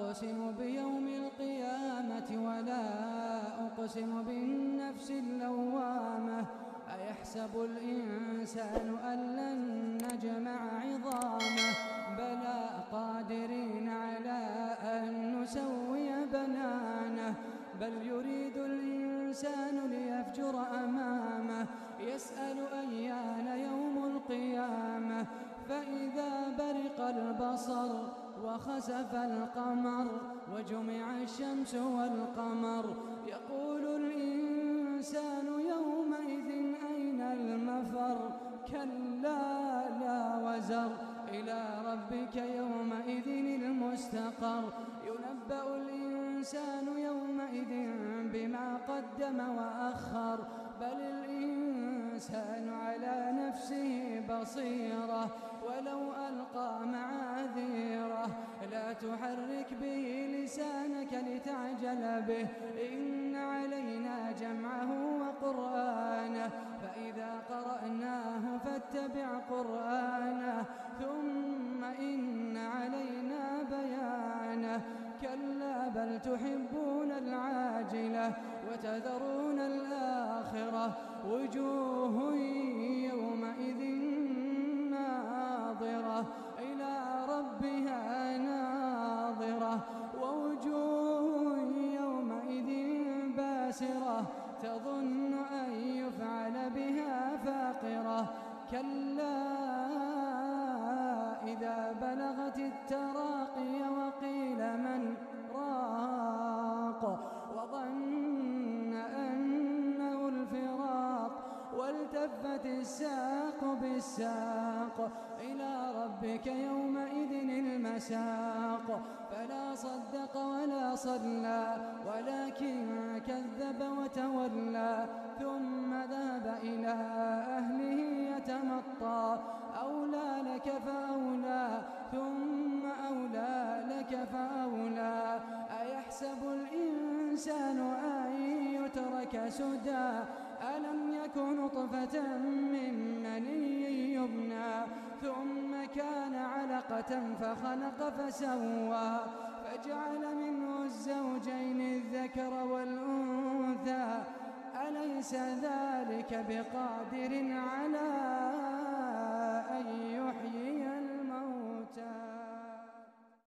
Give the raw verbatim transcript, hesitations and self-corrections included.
أقسم بيوم القيامة ولا أقسم بالنفس اللوامة أيحسب الإنسان أن لن نجمع عظامه بلى قادرين على أن نسوي بنانه بل يريد الإنسان ليفجر أمامه يسأل أيان يوم القيامة فإذا برق البصر وخسف القمر وجمع الشمس والقمر يقول الإنسان يومئذ أين المفر كلا لا وزر إلى ربك يومئذ المستقر ينبأ الإنسان يومئذ بما قدم وأخر بل الإنسان على نفسه بصيرة ولو ألقى معاذيره لا تحرك به لسانك لتعجل به إن علينا جمعه وقرآنه فإذا قرأناه فاتبع قرآنه ثم إن علينا بيانه كلا بل تحبون العاجلة وتذرون الآخرة وجوه يومئذ ناظرة إلى ربها ناظرة ووجوه يومئذ باسرة تظن أن يفعل بها فاقرة كلا إذا بلغت التراقي وقيل من راق وظن أنه الفراق والتفت الساق بالساق إلى ربك يومئذ المساق فلا صدق ولا صلى ولكن كذب وتولى ثم ذهب إلى أهله يتمطى أولى لك فأولى ثم أولى لك فأولى أيحسب الإنسان أن يترك سدى ألم يكن نطفة من مني يمنى ثم كان علقة فخلق فسوى فجعل منه الزوجين الذكر والأنثى أليس ذلك بقادر على